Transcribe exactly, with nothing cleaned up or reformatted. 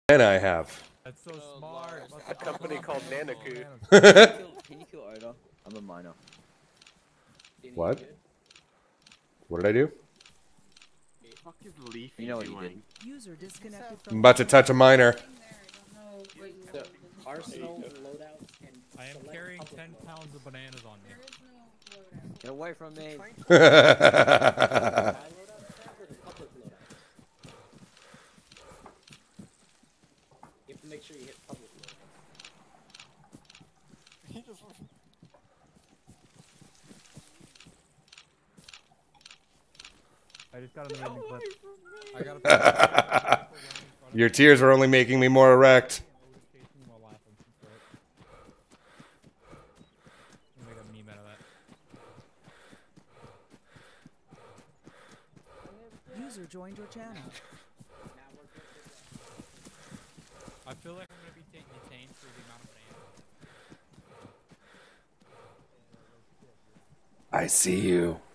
And I have. That's so smart. A company called Nanaku. Can you kill Oda? I'm a minor. What? What did I do? Fuck is Leafy You know what he doing? did. User disconnected I'm from about to touch a miner. The arsenal loadouts and I am select carrying public ten loadouts. pounds of bananas on me. Get away from me. My loadouts or the public loadouts? You have to make sure you hit public loadouts. I just got an amazing clip. I got a Your tears are only making me more erect. Make a meme out of that. User joined your channel. I feel like I'm gonna be taking detained for the amount of bananas. I see you.